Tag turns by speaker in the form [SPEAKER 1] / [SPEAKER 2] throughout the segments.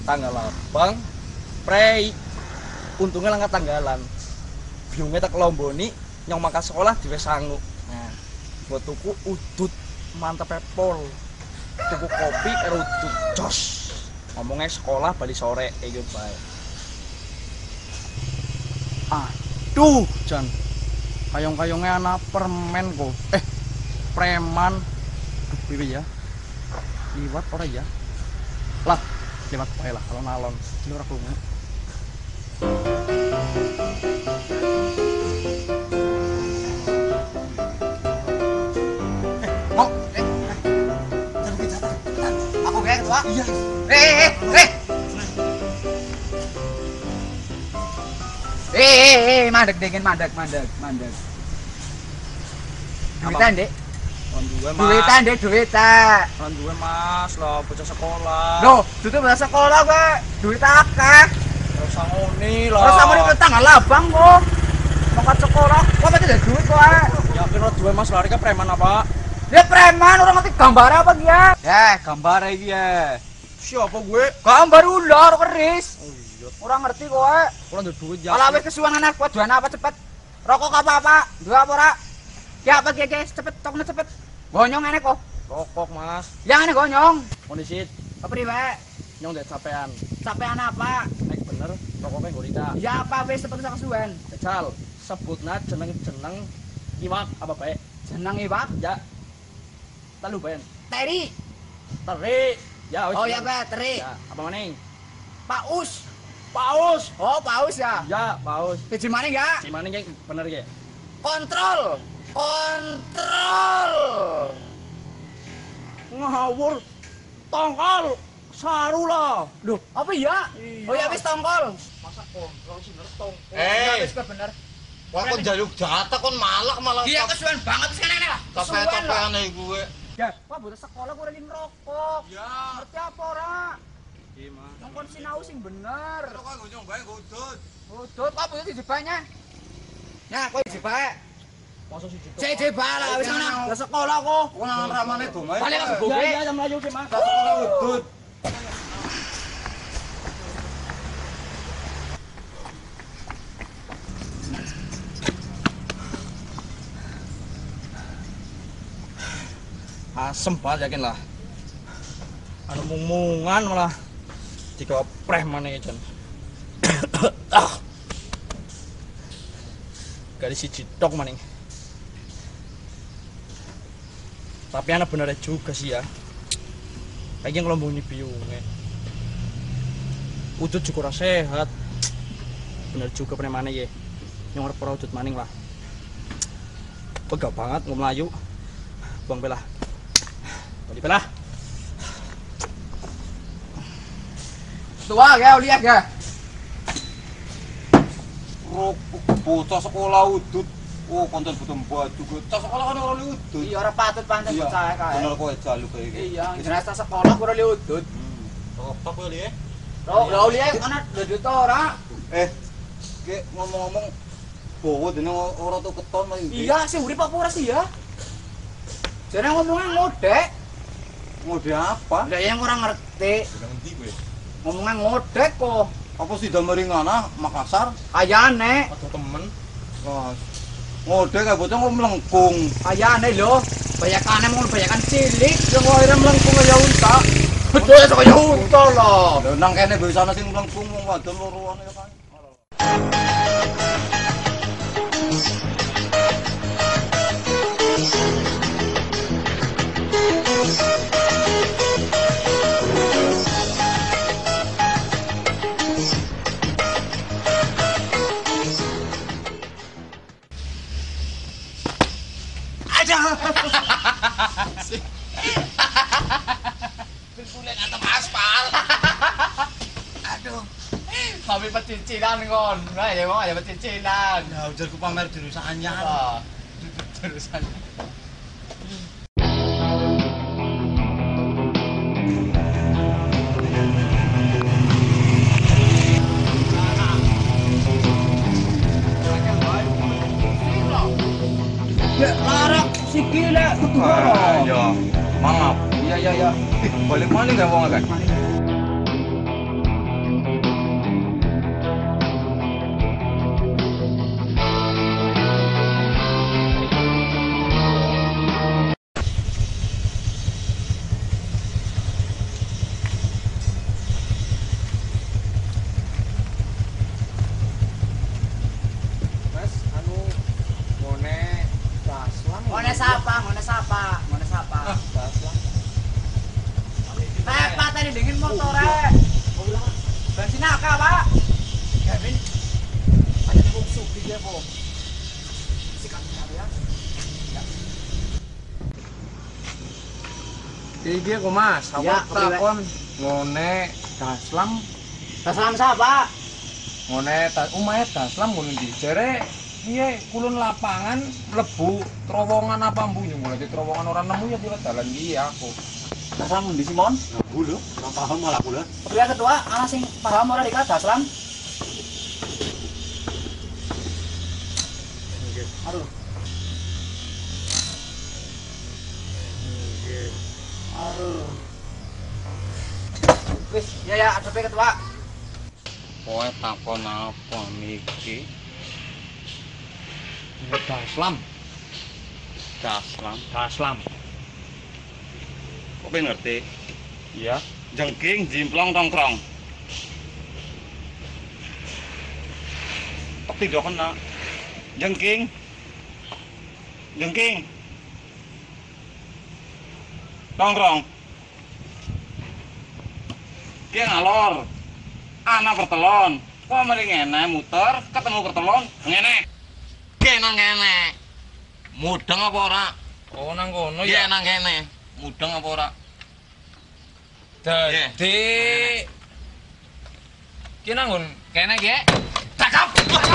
[SPEAKER 1] tanggal abang prei untungnya langkat tanggalan biungnya tak lomboni nyong maka sekolah diwe sangu. Nah buat tuku udut mantep pol tuku kopi udut jos ngomongnya sekolah balik sore kayak gitu baik. Aduh Jan kayong-kayongnya anak permen kok preman pipi ya liwat ora ya lah lewat bae lah kalau nalon ini ora krungu
[SPEAKER 2] mau jangan kita aku kayak ketua iya mandek dingin mandek duitan dek duitan dek duitan
[SPEAKER 1] duwe mas lah bocah sekolah
[SPEAKER 2] loh itu bocah sekolah gue duit akeh
[SPEAKER 1] rasa ngoni lah
[SPEAKER 2] terus sama di tanggal labang kok mangkat sekolah kok pasti ada duit kok
[SPEAKER 1] yakin lo duwe mas lari ke preman apa
[SPEAKER 2] dia preman orang ngerti gambar apa dia gambar iki ya
[SPEAKER 1] siapa gue
[SPEAKER 2] gambar ular keris
[SPEAKER 1] iya
[SPEAKER 2] orang ngerti kok
[SPEAKER 1] kurang ada duit ya
[SPEAKER 2] kalau wis kesuwen anak kuat duan apa cepet rokok apa dua apa ora ya apa guys cepet toknya cepet gonyong enek kok
[SPEAKER 1] rokok mas
[SPEAKER 2] yang ini gonyong
[SPEAKER 1] kondisi
[SPEAKER 2] apa priwe
[SPEAKER 1] nyong udah capean
[SPEAKER 2] apa
[SPEAKER 1] naik bener rokoknya gorita
[SPEAKER 2] ya apa wis cepet kesuwen
[SPEAKER 1] Cal sebutna jeneng iwak apa baik
[SPEAKER 2] jeneng iwak
[SPEAKER 1] ya lalu ben
[SPEAKER 2] teri
[SPEAKER 1] ya
[SPEAKER 2] oh ya Pak teri
[SPEAKER 1] ya apa maning
[SPEAKER 2] paus oh paus ya
[SPEAKER 1] ya paus
[SPEAKER 2] biji maning ya
[SPEAKER 1] si maning kayak bener ya
[SPEAKER 2] kontrol
[SPEAKER 1] ngawur tongkol sarula
[SPEAKER 2] loh apa ya
[SPEAKER 1] iya.
[SPEAKER 2] oh ya wis tongkol
[SPEAKER 1] masa kontrol sih bener tongkol
[SPEAKER 2] wis bener
[SPEAKER 3] wah kok jaluk jatah kon malah
[SPEAKER 2] iya kesuwen banget sekarang lah
[SPEAKER 3] capek-capekane gue
[SPEAKER 2] ya pak butuh sekolah gue lagi ngerokok
[SPEAKER 3] ya
[SPEAKER 2] ngerti apa ora
[SPEAKER 1] iya mas
[SPEAKER 2] nongkon sinau sing bener
[SPEAKER 3] kok gue nyobain gudut
[SPEAKER 2] pak butuh dijebaknya nah kok dijebak
[SPEAKER 1] masa sih gitu
[SPEAKER 2] jebak lah wis ana ke sekolah kok
[SPEAKER 3] nang ramane dongae
[SPEAKER 2] balik ke sekolah
[SPEAKER 1] ya jam melayu sih mas
[SPEAKER 3] gudut
[SPEAKER 1] asem banget yakin lah anu mung-mungan malah jika preman ya Jan garis si tok maning tapi anak bener juga sih ya kayaknya ngelombong biungnya udut juga rasa sehat bener juga preman ya yang ngerep udut maning lah pegah banget ngomelayu bang belah tadi belah
[SPEAKER 2] tua ya lihat ya
[SPEAKER 3] bocah sekolah udut oh konten butuh baju bocah sekolah kan orang udut
[SPEAKER 2] iya ora patut pancen percaya kae
[SPEAKER 3] bener kowe jaluk kayak gitu
[SPEAKER 2] iya jelas sekolah ora liudut
[SPEAKER 3] apa kowe li
[SPEAKER 2] lo lihat ana dudut ora
[SPEAKER 3] ke ngomong-ngomong bawa dene ora tuh keton malah
[SPEAKER 2] iya sih urip apa ora sih ya jane ngomongnya
[SPEAKER 3] ngode apa
[SPEAKER 2] lah yang orang ngerti
[SPEAKER 3] ngendi kowe
[SPEAKER 2] ngomongnya ngodek kok
[SPEAKER 3] apa sih damari ngana Makassar
[SPEAKER 2] ayane
[SPEAKER 1] atau temen
[SPEAKER 3] wah ngode kayak bocah kok melengkung
[SPEAKER 2] ayane lho bayakane mau bayakan cilik yang akhirnya melengkung kaya unta betul ya kaya unta loh
[SPEAKER 3] lho nang kene bisa ana sing melengkung wong wadon loroan ya kan
[SPEAKER 2] Kulit antem aspal. Aduh. Sampai pecicilan kon. Nah, ya wong ada pecicilan.
[SPEAKER 3] ya ujarku pamer dirusak anyar
[SPEAKER 2] Terusan. Ya, larak sikile ketara.
[SPEAKER 3] ya maaf
[SPEAKER 2] Iya.
[SPEAKER 3] balik maning gak wong kan
[SPEAKER 2] Nyaka, Pak.
[SPEAKER 1] Gavin, ada yang mau suki dia, Po. Sikat ya.
[SPEAKER 4] Iki kok Mas,
[SPEAKER 2] Ya,
[SPEAKER 4] apa takon ngone Daslam,
[SPEAKER 2] Salam siapa?
[SPEAKER 4] ngone omahe Daslam ngono ndi? Jere piye kulun lapangan mlebu terowongan apa mbunyu mulai di terowongan ora nemu ya kira dalan iki aku.
[SPEAKER 2] Salam di Simon.
[SPEAKER 3] Aku lho, ora paham malah aku lho.
[SPEAKER 2] Pria ketua, ana sing paham ora dikira Daslam? Aduh. Aduh. Wis, ya adepe ketua.
[SPEAKER 3] Kowe takon apa niki?
[SPEAKER 4] Daslam,
[SPEAKER 3] Daslam. Kok pengen ngerti?
[SPEAKER 4] iya.
[SPEAKER 3] Jengking jimplong tongkrong. Kok tidak kena? Jengking. Tongkrong. Ki ngalor. Ana pertelon. Kok mari ngene muter ketemu pertelon ngene. Ki nang ngene. Mudeng apa ora?
[SPEAKER 4] Oh nang kono
[SPEAKER 3] Ki
[SPEAKER 4] ya.
[SPEAKER 3] nang kene. Mudeng apa ora?
[SPEAKER 4] Dadi ki nang nggon kene ki.
[SPEAKER 3] Cakap.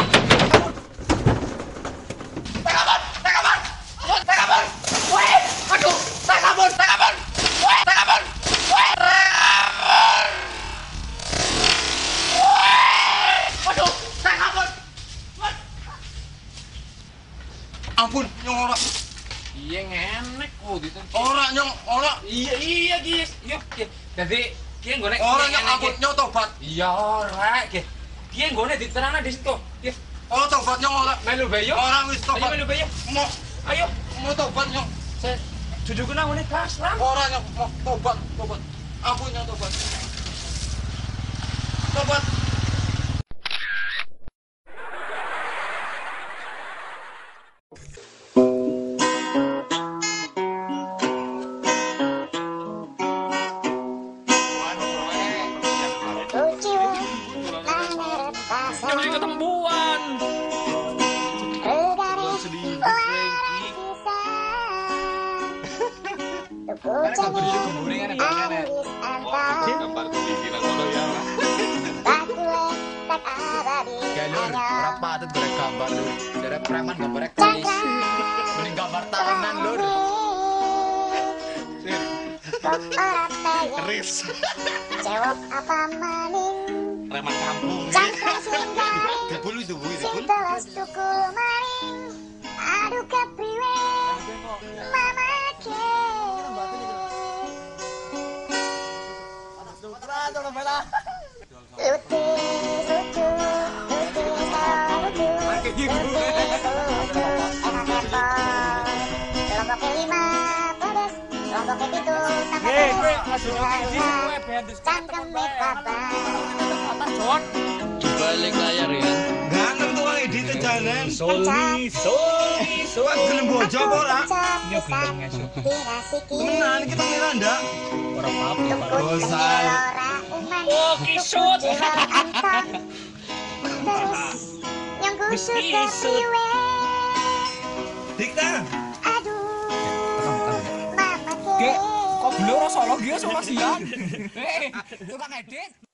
[SPEAKER 3] Ampun, nyong ora.
[SPEAKER 4] Iya ngenek kok gitu.
[SPEAKER 3] Ora nyong, ora.
[SPEAKER 4] Iya guys. Yuk, dadi ki nggone
[SPEAKER 3] Ora nyong ampun nyong tobat.
[SPEAKER 4] Iya ora, ki. Ki nggone diterana di situ. Ki.
[SPEAKER 3] Oh tobat nyong ora.
[SPEAKER 4] Melu bae yuk.
[SPEAKER 3] Ora wis
[SPEAKER 4] Ayo
[SPEAKER 3] tobat.
[SPEAKER 4] melu bae yuk.
[SPEAKER 3] Mau
[SPEAKER 4] Ayo.
[SPEAKER 3] mau tobat nyong.
[SPEAKER 4] Saya duduk nang ngene Daslam.
[SPEAKER 3] Ora nyong mau tobat. Ampun nyong tobat. Tobat.
[SPEAKER 4] Jadi ketempuan.
[SPEAKER 5] Galur, ora patut golek gambar lur. Jare preman gambarnya kelis. Mending gambar tawanan lur. Keris.
[SPEAKER 6] Jawab apa maning
[SPEAKER 5] Preman kampung.
[SPEAKER 6] cangkras linggaring
[SPEAKER 5] Dibul dibul.
[SPEAKER 6] sing telas tukul maring aduh kepriwe mamake luti lucu luti lucu enak lepon kelompok kelima pedes kelompok kepitu cangkem bapak
[SPEAKER 5] Balik layar ya.
[SPEAKER 3] Ganteng tuh wae di tejanan.
[SPEAKER 6] Soli,
[SPEAKER 3] Soal gelem bojo apa ora?
[SPEAKER 6] Yo gelem ngesuk.
[SPEAKER 3] Temenan kita niranda.
[SPEAKER 6] Ora oh kisut. Terus yang kusut kepriwe.
[SPEAKER 3] Dikta.
[SPEAKER 6] Aduh. Mama
[SPEAKER 4] Kok blur solo dia sama siang. Tukang edit.